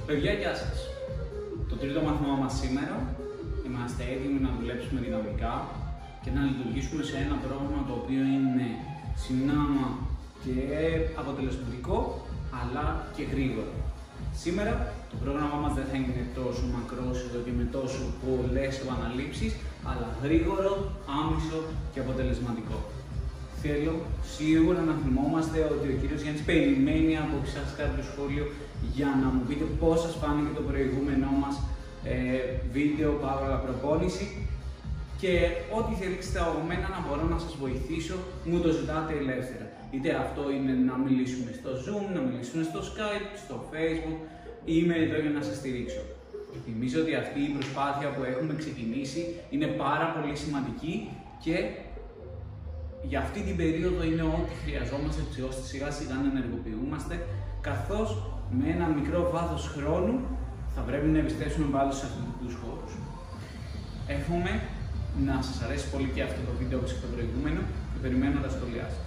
Παιδιά, γεια σας. Το τρίτο μάθημά μας σήμερα είμαστε έτοιμοι να δουλέψουμε δυναμικά και να λειτουργήσουμε σε ένα πρόγραμμα το οποίο είναι συνάμα και αποτελεσματικό αλλά και γρήγορο. Σήμερα το πρόγραμμά μας δεν θα είναι τόσο μακρόσυρτο και με τόσο πολλές επαναλήψεις, αλλά γρήγορο, άμεσο και αποτελεσματικό. Θέλω σίγουρα να θυμόμαστε ότι ο κύριος Γιάννης περιμένει από εσάς κάποιο σχόλιο για να μου πείτε πώς σας φάνηκε το προηγούμενό μας βίντεο παύλα προπόνηση και ό,τι θέλετε από μένα να μπορώ να σας βοηθήσω, μου το ζητάτε ελεύθερα. Είτε αυτό είναι να μιλήσουμε στο Zoom, να μιλήσουμε στο Skype, στο Facebook, είμαι εδώ για να σας στηρίξω. Θυμίζω ότι αυτή η προσπάθεια που έχουμε ξεκινήσει είναι πάρα πολύ σημαντική και για αυτή την περίοδο είναι ό,τι χρειαζόμαστε έτσι ώστε σιγά σιγά να ενεργοποιούμαστε, καθώς με ένα μικρό βάθος χρόνου θα πρέπει να επιστρέψουμε πάλι σε αυτούς τους χώρους. Εύχομαι να σας αρέσει πολύ και αυτό το βίντεο όπως και το προηγούμενο και περιμένω τα σχόλιά σας.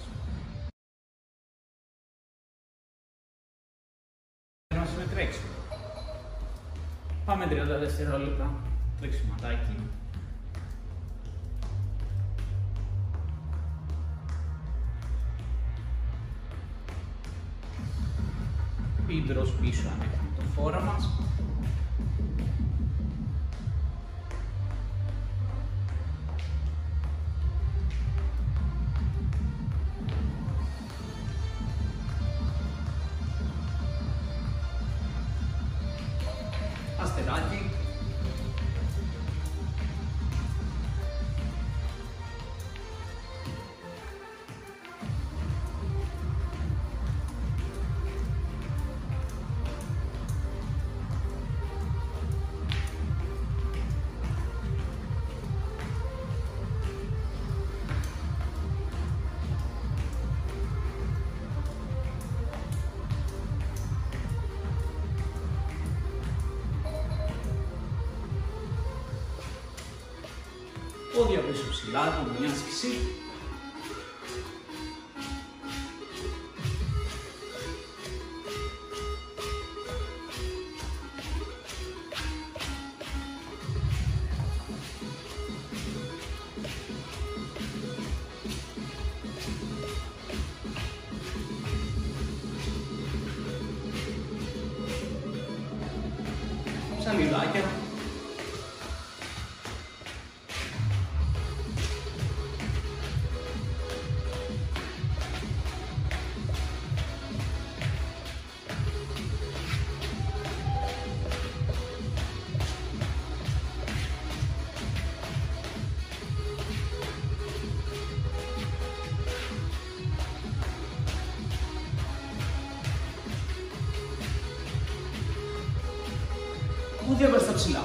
Με τρέξιμο. Πάμε 30 δευτερόλεπτα τρεξιματάκι. Ή μπρος πίσω αν έχουμε το φόρα μας. Αστεράκι. Πόδια πίσω ψηλά, από μια άσκηση. Ψαλιδάκια. Πόδια προς τα ψηλά.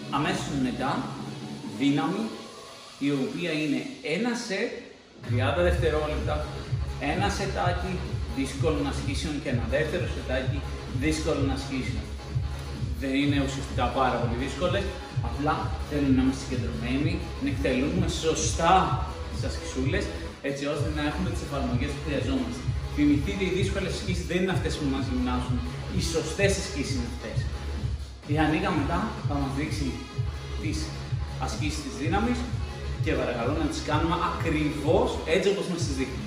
αμέσως μετά δύναμη, η οποία είναι ένα σετ, 30 δευτερόλεπτα, ένα σετάκι δύσκολων ασκήσεων και ένα δεύτερο σετάκι δύσκολων ασκήσεων. Δεν είναι ουσιαστικά πάρα πολύ δύσκολες, απλά θέλουμε να είμαστε συγκεντρωμένοι, να εκτελούμε σωστά τις ασκησούλες, έτσι ώστε να έχουμε τις εφαρμογές που χρειαζόμαστε. Θυμηθείτε, οι δύσκολες ασκήσεις δεν είναι αυτές που μας γυμνάζουν, οι σωστές ασκήσεις είναι αυτές. Η Ανίκα μετά θα μας δείξει τις ασκήσεις της δύναμης και παρακαλώ να τις κάνουμε ακριβώς έτσι όπως μας τις δείχνει.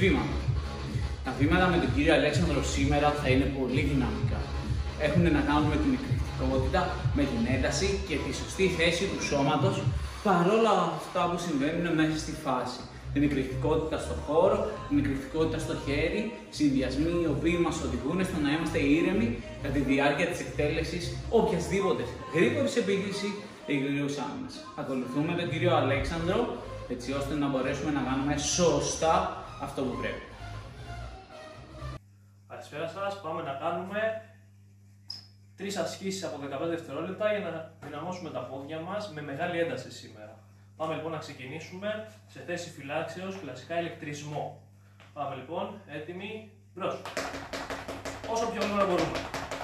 βήματα. Τα βήματα με τον κύριο Αλέξανδρο σήμερα θα είναι πολύ δυναμικά. Έχουν να κάνουν με την εκρηκτικότητα, με την ένταση και τη σωστή θέση του σώματος παρόλα αυτά που συμβαίνουν μέσα στη φάση. Την εκρηκτικότητα στο χώρο, την εκρηκτικότητα στο χέρι, συνδυασμοί οι οποίοι μας οδηγούν στο να είμαστε ήρεμοι κατά τη διάρκεια της εκτέλεσης οποιασδήποτε γρήγορης επίθεση ή γρήγορης άμυνας. Ακολουθούμε τον κύριο Αλέξανδρο έτσι ώστε να μπορέσουμε να κάνουμε σωστά αυτό που πρέπει. Καλησπέρα σας, πάμε να κάνουμε 3 ασκήσεις από 15 δευτερόλεπτα για να δυναμώσουμε τα πόδια μας με μεγάλη ένταση σήμερα. Πάμε λοιπόν να ξεκινήσουμε σε θέση φυλάξεως, κλασικά ηλεκτρισμό. Πάμε λοιπόν, έτοιμοι, μπρος. Όσο πιο γρήγορα μπορούμε.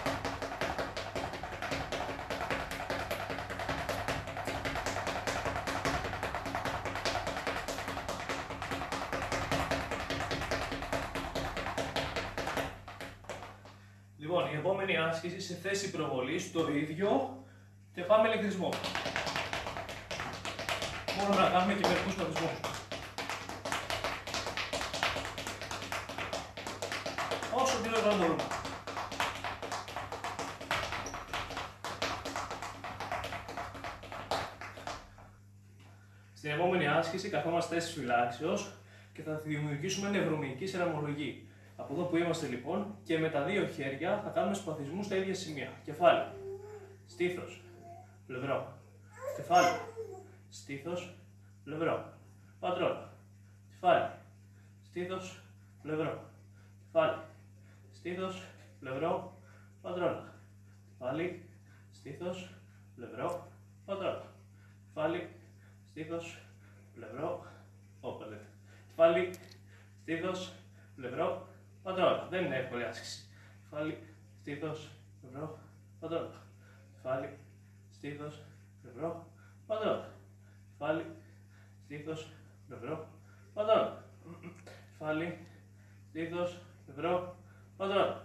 Λοιπόν, η επόμενη άσκηση σε θέση προβολής, το ίδιο και πάμε ηλεκτρισμό. Μπορούμε να κάνουμε και μερικούς πατισμούς. Όσο πιο γρήγορα μπορούμε. Στην επόμενη άσκηση καθόμαστε θέση φυλάξεως και θα δημιουργήσουμε νευρομυϊκή σειραμολογή. Από εδώ που είμαστε λοιπόν και με τα δύο χέρια θα κάνουμε σπαθισμούς στα ίδια σημεία. Κεφάλι, στήθος, πλευρό, κεφάλι, στήθος, πλευρό, πατρόλα, κεφάλι, στήθος, πλευρό, κεφάλι, στήθος, πλευρό, πατρόλα, κεφάλι, στήθος, πλευρό, πατρόλα, κεφάλι, στήθος, πλευρό, κεφάλι, στήθος, πλευρό, πατρόλα. Δεν είναι εύκολη άσκηση. Κεφάλι, στήθος, πλευρό, πατρόλα. Κεφάλι, στήθος, πλευρό, πατρόλα. Κεφάλι, στήθος, πλευρό, πατρόλα. Κεφάλι, στήθος, πλευρό, πατρόλα.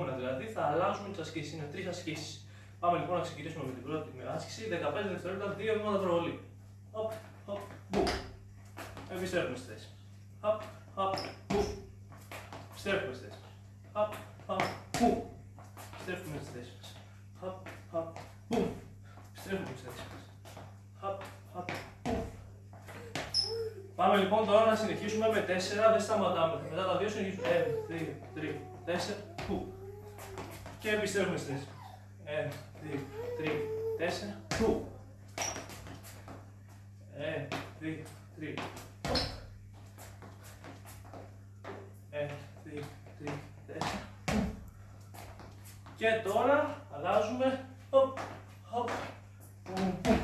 επόμενα δηλαδή θα αλλάζουμε τις ασκήσεις. Είναι 3 ασκήσεις. Πάμε λοιπόν να ξεκινήσουμε με την πρώτη άσκηση. 15 δευτερόλεπτα, 2 βήματα προβολή. Hop, hop, boom. Επιστρέφουμε στη θέση. Hop, hop, boom. Επιστρέφουμε στη θέση. Hop, hop, boom. Επιστρέφουμε στη θέση. Hop, hop, boom. Επιστρέφουμε στη θέση. Hop, hop, boom. Πάμε λοιπόν τώρα να συνεχίσουμε με 4, δεν σταματάμε. Μετά τα 2 συνεχίζουμε. 1, 2, 3, 4, πού. Και επιστρέφουμε στη θέση. 1, 2, 3, 4, πού. 1, 2, 3, 1, 2, 3, 4, πού. Και τώρα αλλάζουμε. Hop, hop, boom, boom.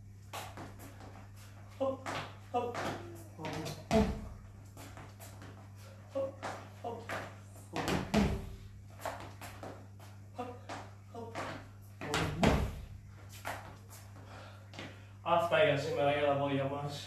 Hop, hop. Αυτά για σήμερα για τα πόδια μας.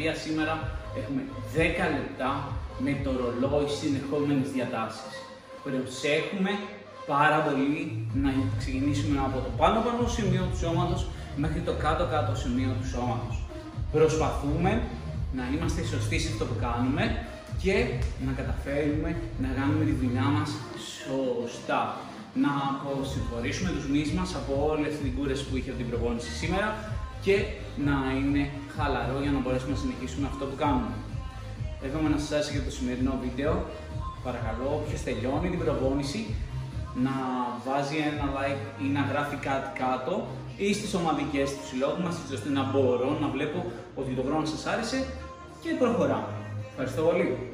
οποία σήμερα έχουμε 10 λεπτά με το ρολόι συνεχόμενες διατάσεις. Προσέχουμε πάρα πολύ να ξεκινήσουμε από το πάνω σημείο του σώματος μέχρι το κάτω σημείο του σώματος. Προσπαθούμε να είμαστε σωστοί σε αυτό που κάνουμε και να καταφέρουμε να κάνουμε τη δουλειά μας σωστά. Να αποσυγχωρήσουμε τους μυς μας από όλες τις κούρες που είχε από την προπόνηση σήμερα και να είναι χαλαρό για να μπορέσουμε να συνεχίσουμε αυτό που κάνουμε. Εύχομαι να σας άρεσε για το σημερινό βίντεο. Παρακαλώ, όποιος τελειώνει την προπόνηση να βάζει ένα like ή να γράφει κάτι κάτω ή στις ομαδικές του συλλόγου μας, ώστε να μπορώ να βλέπω ότι το πρόγραμμα σας άρεσε και προχωράμε. Ευχαριστώ πολύ.